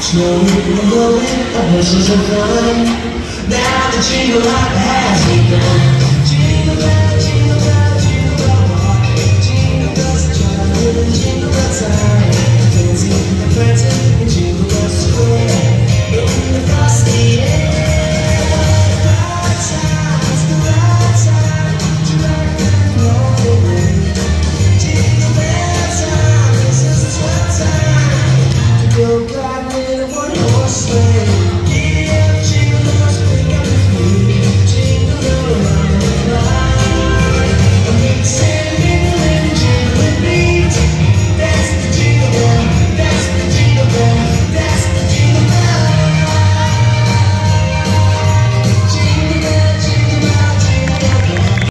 Slowly blowing, our horses are fun. Now the jingle hop has begun. Jingle bell, jingle bell, jingle bell rock. Jingle bells chime, jingle bell time. Dancing and prancing.